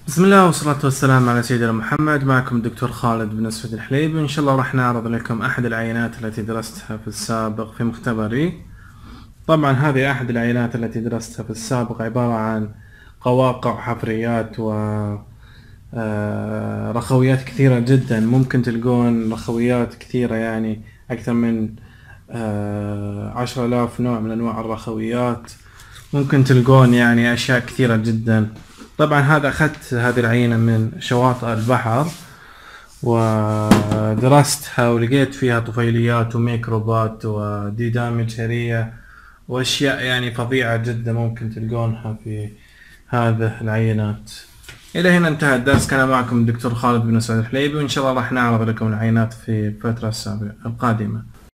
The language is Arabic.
بسم الله والصلاة والسلام على سيدنا محمد. معكم الدكتور خالد بن أسود الحليبي، وإن شاء الله راح نعرض لكم أحد العينات التي درستها في السابق في مختبري. طبعا هذه أحد العينات التي درستها في السابق، عبارة عن قواقع وحفريات و رخويات كثيرة جدا. ممكن تلقون رخويات كثيرة، يعني أكثر من 10,000 نوع من أنواع الرخويات. ممكن تلقون يعني أشياء كثيرة جدا. طبعا هذا أخذت هذه العينة من شواطئ البحر ودرستها، ولقيت فيها طفيليات وميكروبات وديدان مجهرية وأشياء يعني فظيعة جدا ممكن تلقونها في هذه العينات. إلى هنا انتهى الدرس. كان معكم الدكتور خالد بن سعود الحليبي، وإن شاء الله راح نعرض لكم العينات في الفترة القادمة.